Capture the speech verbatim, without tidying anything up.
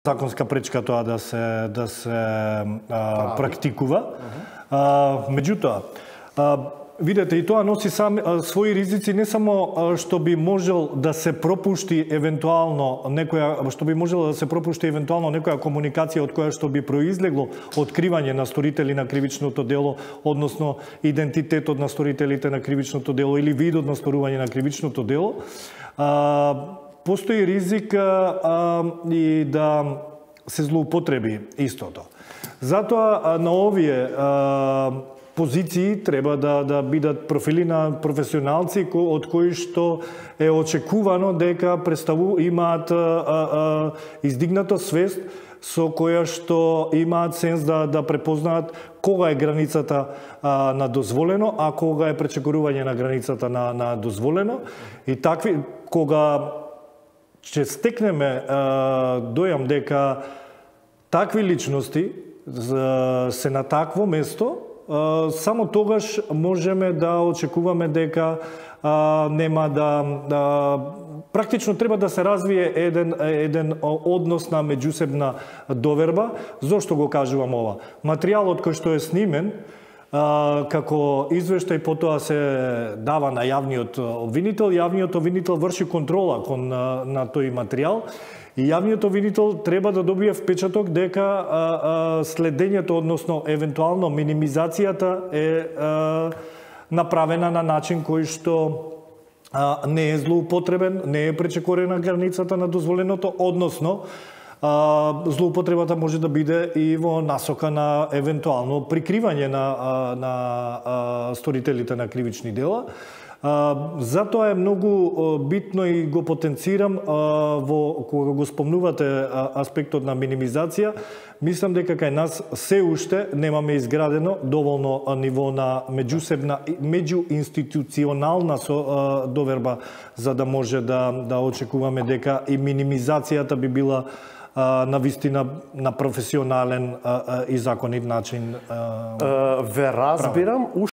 законска пречка тоа да се да се а, практикува. А, меѓутоа, а, видете, и тоа носи сам а, своји ризици, не само а, што би можел да се пропушти евентуално некоја што би можело да се пропушти евентуално некоја комуникација од која што би произлегло откривање на сторители на кривичното дело, односно идентитетот на сторителите на кривичното дело или видот на сторување на кривичното дело. А, постои ризик а, и да се злоупотреби истото. Затоа на овие а, позиции треба да да бидат профили на професионалци од кои што е очекувано дека представу имаат а, а, издигната свест со која што имаат сенс да да препознаат кога е границата а, на дозволено, а кога е пречекорување на границата на на дозволено, и такви кога ќе стекнеме а, дојам дека такви личности се на такво место, само тогаш можеме да очекуваме дека а, нема да, да практично треба да се развие еден еден однос на меѓусебна доверба. Зошто го кажувам ова? Материјалот кој што е снимен а, како извештај потоа се дава на јавниот обвинител, јавниот обвинител врши контрола кон на, на тој материјал. И јавниот обвинител треба да добие впечаток дека а, а, следењето, односно евентуално минимизацијата е а, направена на начин кој што а, не е злоупотребен, не е пречекорена границата на дозволеното, односно а, злоупотребата може да биде и во насока на евентуално прикривање на, а, на а, сторителите на кривични дела. Uh, затоа е многу uh, битно и го потенцирам uh, во кога го спомнувате uh, аспектот на минимизација. Мислам дека кај нас се уште немаме изградено доволно uh, ниво на меѓусебна меѓуинституционална со, uh, доверба за да може да да очекуваме дека и минимизацијата би била uh, на вистина на професионален uh, uh, и законит начин. Uh, uh, ве разбирам.